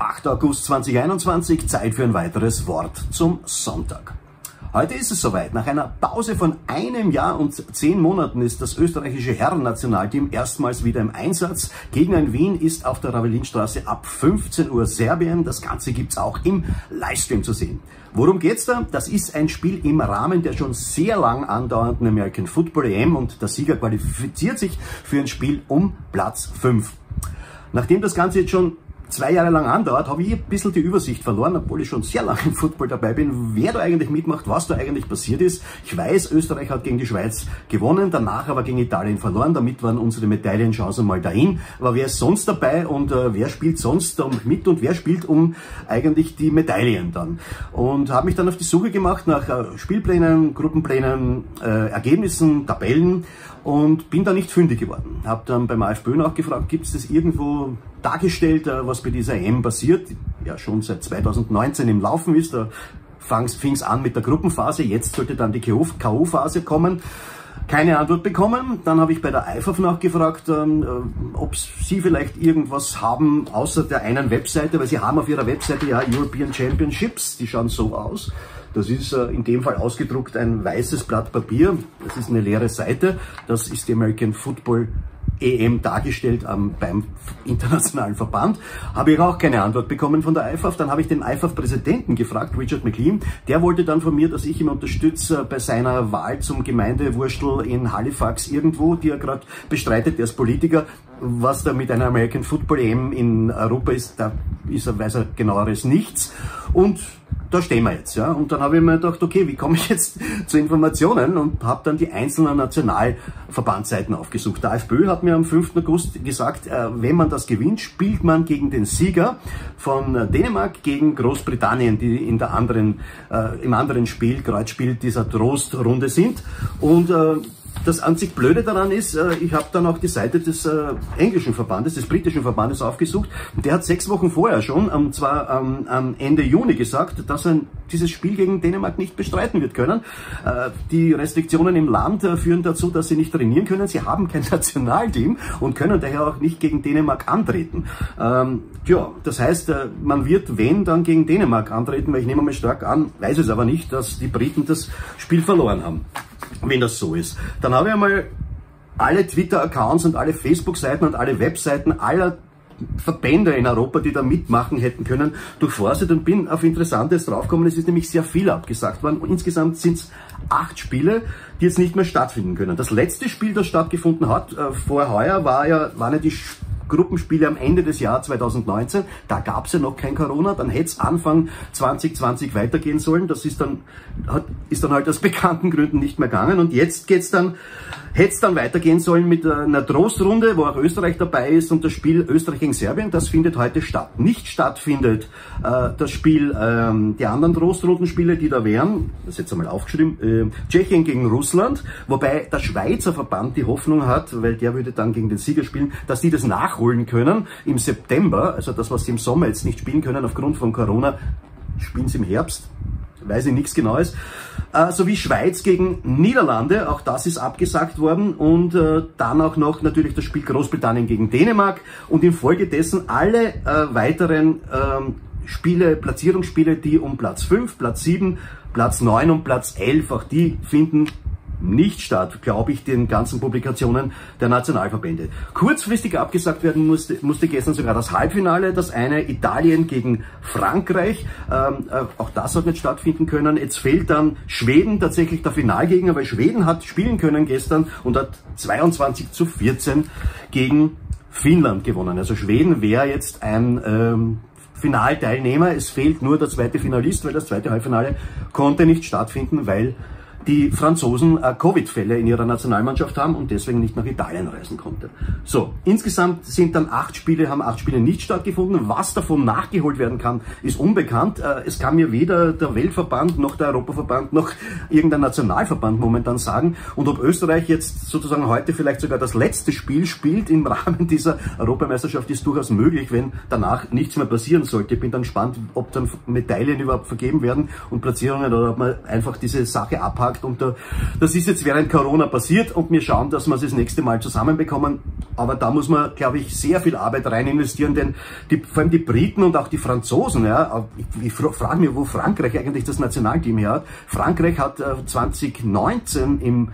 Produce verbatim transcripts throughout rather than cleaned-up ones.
achter August zweitausendeinundzwanzig, Zeit für ein weiteres Wort zum Sonntag. Heute ist es soweit. Nach einer Pause von einem Jahr und zehn Monaten ist das österreichische Herrennationalteam erstmals wieder im Einsatz. Gegner in Wien ist auf der Ravelinstraße ab fünfzehn Uhr Serbien. Das Ganze gibt's auch im Livestream zu sehen. Worum geht's da? Das ist ein Spiel im Rahmen der schon sehr lang andauernden American Football E M und der Sieger qualifiziert sich für ein Spiel um Platz fünf. Nachdem das Ganze jetzt schon zwei Jahre lang andauert, habe ich ein bisschen die Übersicht verloren, obwohl ich schon sehr lange im Football dabei bin, wer da eigentlich mitmacht, was da eigentlich passiert ist. Ich weiß, Österreich hat gegen die Schweiz gewonnen, danach aber gegen Italien verloren, damit waren unsere Medaillenchancen mal dahin. Aber wer ist sonst dabei und äh, wer spielt sonst um, mit und wer spielt um eigentlich die Medaillen dann? Und habe mich dann auf die Suche gemacht nach äh, Spielplänen, Gruppenplänen, äh, Ergebnissen, Tabellen und bin da nicht fündig geworden. Habe dann beim AFPÖ nachgefragt, gibt es das irgendwo dargestellt, was bei dieser E M passiert, ja schon seit zweitausendneunzehn im Laufen ist. Da fing es an mit der Gruppenphase, jetzt sollte dann die K O-Phase kommen. Keine Antwort bekommen. Dann habe ich bei der I F A F nachgefragt, ähm, ob sie vielleicht irgendwas haben, außer der einen Webseite, weil sie haben auf ihrer Webseite ja European Championships, die schauen so aus. Das ist äh, in dem Fall ausgedruckt ein weißes Blatt Papier, das ist eine leere Seite, das ist die American Football E M dargestellt ähm, beim internationalen Verband. Habe ich auch keine Antwort bekommen von der I F A F. Dann habe ich den I F A F-Präsidenten gefragt, Richard McLean. Der wollte dann von mir, dass ich ihn unterstütze bei seiner Wahl zum Gemeindewurstel in Halifax irgendwo, die er gerade bestreitet. Der ist Politiker. Was da mit einer American Football E M in Europa ist, da ist er, weiß er genaueres nichts. Und da stehen wir jetzt, ja. Und dann habe ich mir gedacht, okay, wie komme ich jetzt zu Informationen und habe dann die einzelnen Nationalverbandsseiten aufgesucht. Der AFPÖ hat mir am fünften August gesagt, äh, wenn man das gewinnt, spielt man gegen den Sieger von Dänemark gegen Großbritannien, die in der anderen, äh, im anderen Spiel, Kreuzspiel dieser Trostrunde sind. Und äh, das einzig Blöde daran ist, ich habe dann auch die Seite des englischen Verbandes, des britischen Verbandes aufgesucht. Und der hat sechs Wochen vorher schon, und zwar am Ende Juni gesagt, dass er dieses Spiel gegen Dänemark nicht bestreiten wird können. Die Restriktionen im Land führen dazu, dass sie nicht trainieren können. Sie haben kein Nationalteam und können daher auch nicht gegen Dänemark antreten. Ähm, ja, das heißt, man wird, wenn, dann gegen Dänemark antreten, weil ich nehme mal stark an, weiß es aber nicht, dass die Briten das Spiel verloren haben. Wenn das so ist. Dann habe ich einmal alle Twitter-Accounts und alle Facebook-Seiten und alle Webseiten aller Verbände in Europa, die da mitmachen hätten können, durchforstet und bin auf Interessantes draufgekommen. Es ist nämlich sehr viel abgesagt worden. Und insgesamt sind es acht Spiele, die jetzt nicht mehr stattfinden können. Das letzte Spiel, das stattgefunden hat, äh, vor heuer, war ja, waren ja die Gruppenspiele am Ende des Jahres zweitausendneunzehn, da gab es ja noch kein Corona, dann hätte es Anfang zwanzig zwanzig weitergehen sollen, das ist dann, hat, ist dann halt aus bekannten Gründen nicht mehr gegangen und jetzt geht's dann, hätte es dann weitergehen sollen mit einer Trostrunde, wo auch Österreich dabei ist und das Spiel Österreich gegen Serbien, das findet heute statt. Nicht stattfindet äh, das Spiel, ähm, die anderen Trostrundenspiele, die da wären, das ist jetzt einmal aufgeschrieben, äh, Tschechien gegen Russland, wobei der Schweizer Verband die Hoffnung hat, weil der würde dann gegen den Sieger spielen, dass die das nachholen können im September, also das, was sie im Sommer jetzt nicht spielen können aufgrund von Corona, spielen sie im Herbst. Weiß ich nichts Genaues, äh, sowie Schweiz gegen Niederlande, auch das ist abgesagt worden und äh, dann auch noch natürlich das Spiel Großbritannien gegen Dänemark und infolgedessen alle äh, weiteren äh, Spiele, Platzierungsspiele, die um Platz fünf, Platz sieben, Platz neun und Platz elf, auch die finden nicht statt, glaube ich, den ganzen Publikationen der Nationalverbände. Kurzfristig abgesagt werden musste, musste gestern sogar das Halbfinale, das eine Italien gegen Frankreich. Ähm, äh, auch das hat nicht stattfinden können. Jetzt fehlt dann Schweden tatsächlich der Finalgegner, weil Schweden hat spielen können gestern und hat zweiundzwanzig zu vierzehn gegen Finnland gewonnen. Also Schweden wäre jetzt ein ähm, Finalteilnehmer. Es fehlt nur der zweite Finalist, weil das zweite Halbfinale konnte nicht stattfinden, weil die Franzosen äh, Covid-Fälle in ihrer Nationalmannschaft haben und deswegen nicht nach Italien reisen konnte. So, insgesamt sind dann acht Spiele, haben acht Spiele nicht stattgefunden. Was davon nachgeholt werden kann, ist unbekannt. Äh, es kann mir weder der Weltverband noch der Europaverband noch irgendein Nationalverband momentan sagen. Und ob Österreich jetzt sozusagen heute vielleicht sogar das letzte Spiel spielt im Rahmen dieser Europameisterschaft, ist durchaus möglich, wenn danach nichts mehr passieren sollte. Ich bin dann gespannt, ob dann Medaillen überhaupt vergeben werden und Platzierungen oder ob man einfach diese Sache abhakt abgesagt und uh, das ist jetzt während Corona passiert und wir schauen, dass wir es das nächste Mal zusammenbekommen. Aber da muss man, glaube ich, sehr viel Arbeit rein investieren, denn die, vor allem die Briten und auch die Franzosen, ja, ich, ich frage mich, wo Frankreich eigentlich das Nationalteam her hat. Frankreich hat uh, zwanzig neunzehn im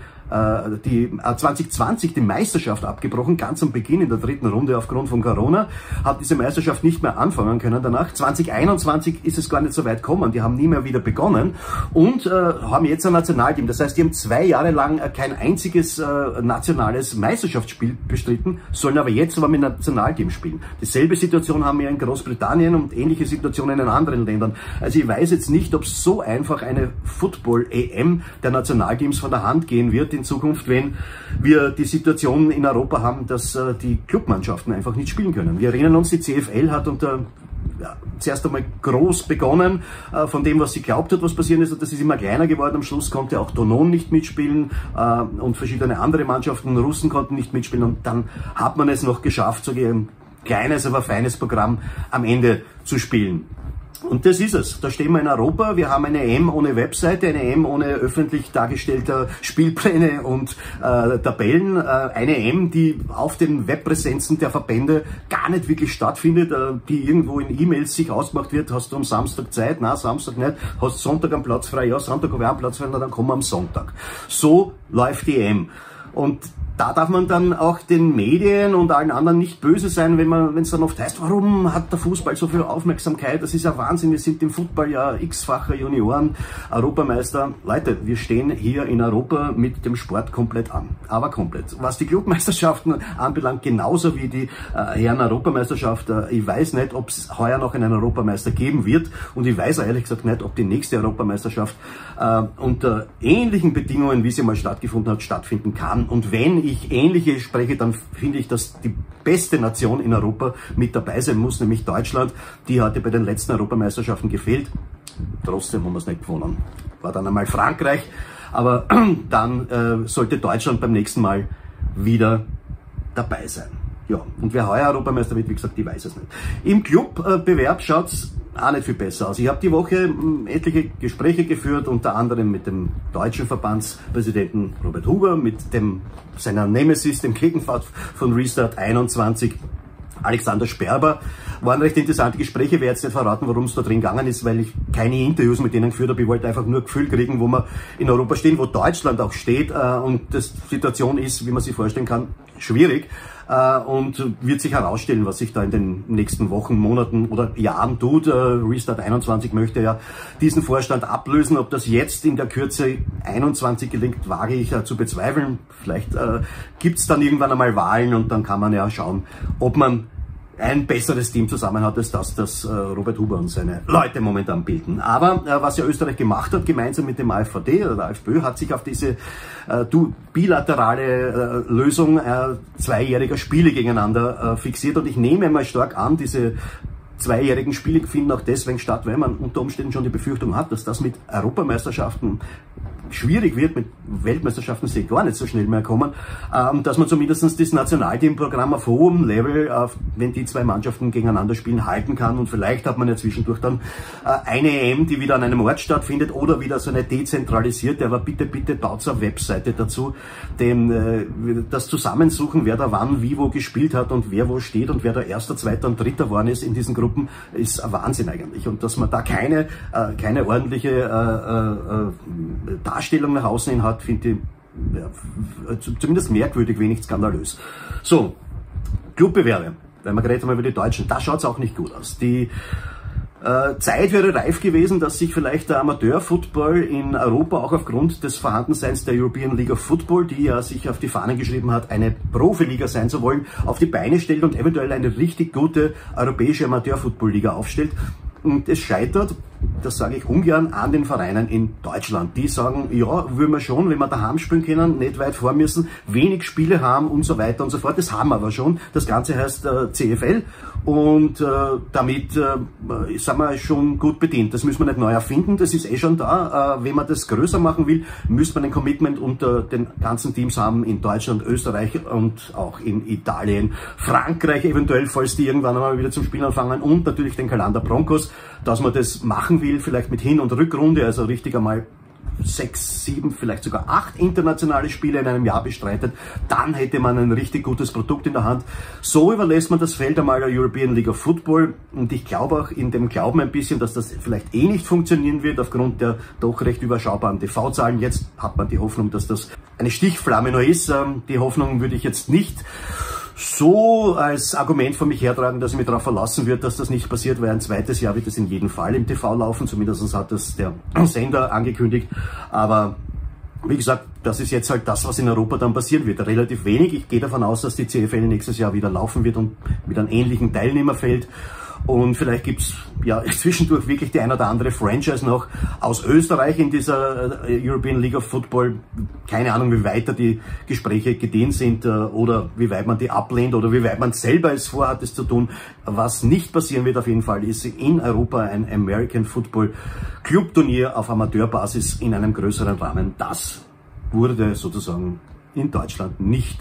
die äh, zwanzig zwanzig die Meisterschaft abgebrochen, ganz am Beginn in der dritten Runde aufgrund von Corona, hat diese Meisterschaft nicht mehr anfangen können danach. zwanzig einundzwanzig ist es gar nicht so weit gekommen, die haben nie mehr wieder begonnen und äh, haben jetzt ein Nationalteam. Das heißt, die haben zwei Jahre lang äh, kein einziges äh, nationales Meisterschaftsspiel bestritten, sollen aber jetzt aber mit dem Nationalteam spielen. Dieselbe Situation haben wir in Großbritannien und ähnliche Situationen in anderen Ländern. Also ich weiß jetzt nicht, ob so einfach eine Football-E M der Nationalteams von der Hand gehen wird in Zukunft, wenn wir die Situation in Europa haben, dass äh, die Clubmannschaften einfach nicht spielen können. Wir erinnern uns, die C F L hat unter ja, zuerst einmal groß begonnen, äh, von dem, was sie glaubt hat, was passieren ist, und das ist immer kleiner geworden. Am Schluss konnte auch Donon nicht mitspielen äh, und verschiedene andere Mannschaften, Russen konnten nicht mitspielen und dann hat man es noch geschafft, so ein kleines, aber feines Programm am Ende zu spielen. Und das ist es. Da stehen wir in Europa. Wir haben eine E M ohne Webseite, eine E M ohne öffentlich dargestellter Spielpläne und äh, Tabellen. Äh, eine E M, die auf den Webpräsenzen der Verbände gar nicht wirklich stattfindet, äh, die irgendwo in E-Mails sich ausgemacht wird. Hast du am Samstag Zeit? Nein, Samstag nicht. Hast Sonntag am Platz frei? Ja, Sonntag habe ich einen Platz frei, na, dann kommen wir am Sonntag. So läuft die E M. Und da darf man dann auch den Medien und allen anderen nicht böse sein, wenn man, wenn es dann oft heißt, warum hat der Fußball so viel Aufmerksamkeit? Das ist ja Wahnsinn, wir sind im Fußball ja x-facher Junioren, Europameister. Leute, wir stehen hier in Europa mit dem Sport komplett an, aber komplett. Was die Clubmeisterschaften anbelangt, genauso wie die äh, Herren-Europameisterschaft. Äh, ich weiß nicht, ob es heuer noch einen Europameister geben wird und ich weiß ehrlich gesagt nicht, ob die nächste Europameisterschaft äh, unter ähnlichen Bedingungen, wie sie mal stattgefunden hat, stattfinden kann. Und wenn ich ähnliche spreche, dann finde ich, dass die beste Nation in Europa mit dabei sein muss, nämlich Deutschland. Die hatte bei den letzten Europameisterschaften gefehlt. Trotzdem haben wir es nicht gewonnen. War dann einmal Frankreich, aber dann äh, sollte Deutschland beim nächsten Mal wieder dabei sein. Ja, und wer heuer Europameister wird, wie gesagt, ich weiß es nicht. Im Clubbewerb schaut es auch nicht viel besser aus. Ich habe die Woche etliche Gespräche geführt, unter anderem mit dem deutschen Verbandspräsidenten Robert Huber, mit dem seiner Nemesis, dem Gegenpart von Restart einundzwanzig, Alexander Sperber. Waren recht interessante Gespräche, werde jetzt nicht verraten, worum es da drin gegangen ist, weil ich keine Interviews mit denen geführt habe. Ich wollte einfach nur ein Gefühl kriegen, wo wir in Europa stehen, wo Deutschland auch steht. Und die Situation ist, wie man sich vorstellen kann, schwierig. Und wird sich herausstellen, was sich da in den nächsten Wochen, Monaten oder Jahren tut. Restart einundzwanzig möchte ja diesen Vorstand ablösen. Ob das jetzt in der Kürze einundzwanzig gelingt, wage ich zu bezweifeln. Vielleicht äh, gibt es dann irgendwann einmal Wahlen und dann kann man ja schauen, ob man ein besseres Team zusammen hat, als das, das äh, Robert Huber und seine Leute momentan bilden. Aber äh, was ja Österreich gemacht hat, gemeinsam mit dem AfVD oder der AfPÖ, hat sich auf diese äh, bilaterale äh, Lösung äh, zweijähriger Spiele gegeneinander äh, fixiert. Und ich nehme mal stark an, diese zweijährigen Spiele finden auch deswegen statt, weil man unter Umständen schon die Befürchtung hat, dass das mit Europameisterschaften schwierig wird, mit Weltmeisterschaften sehe ich gar nicht so schnell mehr kommen, ähm, dass man zumindest das Nationalteamprogramm auf hohem Level, äh, wenn die zwei Mannschaften gegeneinander spielen, halten kann und vielleicht hat man ja zwischendurch dann äh, eine E M, die wieder an einem Ort stattfindet oder wieder so eine dezentralisierte, aber bitte, bitte baut eine Webseite dazu, denn äh, das Zusammensuchen, wer da wann, wie, wo gespielt hat und wer wo steht und wer da Erster, Zweiter und Dritter geworden ist in diesen Gruppen, ist ein Wahnsinn eigentlich und dass man da keine, äh, keine ordentliche äh, äh, Darstellung nach außen hin hat, finde ich ja, zumindest merkwürdig, wenig skandalös. So, Clubbewerbe, weil wir geredet haben über die Deutschen, da schaut es auch nicht gut aus. Die äh, Zeit wäre reif gewesen, dass sich vielleicht der Amateur-Football in Europa auch aufgrund des Vorhandenseins der European League of Football, die ja sich auf die Fahnen geschrieben hat, eine Profiliga sein zu wollen, auf die Beine stellt und eventuell eine richtig gute europäische Amateur-Football-Liga aufstellt. Und es scheitert, das sage ich ungern, an den Vereinen in Deutschland. Die sagen, ja, würden wir schon, wenn wir daheim spielen können, nicht weit vor müssen, wenig Spiele haben und so weiter und so fort. Das haben wir aber schon. Das Ganze heißt äh, C F L und äh, damit äh, sind wir schon gut bedient. Das müssen wir nicht neu erfinden, das ist eh schon da. Äh, wenn man das größer machen will, müsste man ein Commitment unter den ganzen Teams haben in Deutschland, Österreich und auch in Italien, Frankreich eventuell, falls die irgendwann einmal wieder zum Spielen anfangen und natürlich den Kalander Broncos, dass man das machen will, vielleicht mit Hin- und Rückrunde, also richtig einmal sechs, sieben, vielleicht sogar acht internationale Spiele in einem Jahr bestreitet, dann hätte man ein richtig gutes Produkt in der Hand. So überlässt man das Feld einmal der European League of Football und ich glaube auch in dem Glauben ein bisschen, dass das vielleicht eh nicht funktionieren wird aufgrund der doch recht überschaubaren T V-Zahlen. Jetzt hat man die Hoffnung, dass das eine Stichflamme nur ist. Die Hoffnung würde ich jetzt nicht so als Argument von mich hertragen, dass ich mich darauf verlassen wird, dass das nicht passiert, weil ein zweites Jahr wird es in jedem Fall im T V laufen, zumindest hat das der Sender angekündigt, aber wie gesagt, das ist jetzt halt das, was in Europa dann passieren wird. Relativ wenig. Ich gehe davon aus, dass die C F L nächstes Jahr wieder laufen wird und mit einem ähnlichen Teilnehmerfeld. Und vielleicht gibt's ja zwischendurch wirklich die ein oder andere Franchise noch aus Österreich in dieser European League of Football. Keine Ahnung, wie weit da die Gespräche gedehnt sind oder wie weit man die ablehnt oder wie weit man selber es vorhat, es zu tun. Was nicht passieren wird auf jeden Fall, ist in Europa ein American Football Club-Turnier auf Amateurbasis in einem größeren Rahmen. Das wurde sozusagen in Deutschland nicht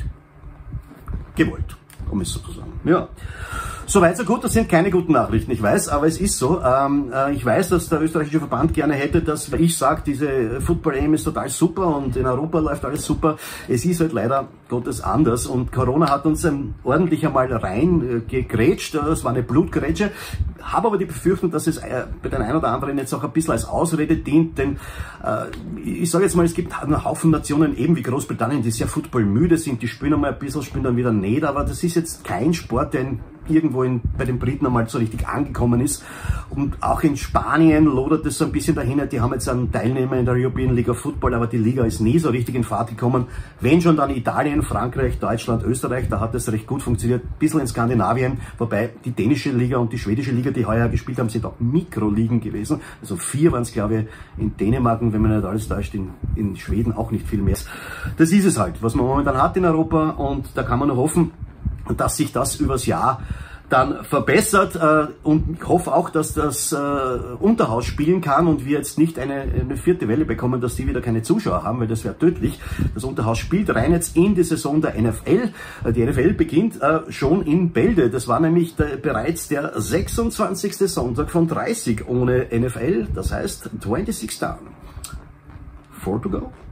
gewollt, um es so zu sagen. Ja. Soweit so gut, das sind keine guten Nachrichten, ich weiß, aber es ist so. Ähm, äh, ich weiß, dass der österreichische Verband gerne hätte, dass ich sage, diese Football-E M ist total super und in Europa läuft alles super. Es ist halt leider Gottes anders und Corona hat uns ähm, ordentlich einmal rein äh, gegrätscht. Das war eine Blutgrätsche. Habe aber die Befürchtung, dass es äh, bei den einen oder anderen jetzt auch ein bisschen als Ausrede dient, denn äh, ich sage jetzt mal, es gibt einen Haufen Nationen, eben wie Großbritannien, die sehr footballmüde sind, die spielen einmal ein bisschen, spielen dann wieder nicht, aber das ist jetzt kein Sport, der in irgendwo in, bei den Briten einmal so richtig angekommen ist. Und auch in Spanien lodert es so ein bisschen dahin. Die haben jetzt einen Teilnehmer in der European League of Football, aber die Liga ist nie so richtig in Fahrt gekommen. Wenn schon dann Italien, Frankreich, Deutschland, Österreich, da hat es recht gut funktioniert. Ein bisschen in Skandinavien, wobei die dänische Liga und die schwedische Liga, die heuer gespielt haben, sind auch Mikroligen gewesen. Also vier waren es, glaube ich, in Dänemark und wenn man nicht alles täuscht, in, in Schweden auch nicht viel mehr. Das ist es halt, was man momentan hat in Europa und da kann man nur hoffen, dass sich das übers Jahr dann verbessert äh, und ich hoffe auch, dass das äh, Unterhaus spielen kann und wir jetzt nicht eine, eine vierte Welle bekommen, dass die wieder keine Zuschauer haben, weil das wäre tödlich. Das Unterhaus spielt rein jetzt in die Saison der N F L. Die N F L beginnt äh, schon in Bälde. Das war nämlich der, bereits der sechsundzwanzigste Sonntag von dreißig ohne N F L. Das heißt, sechsundzwanzig down. Four to go.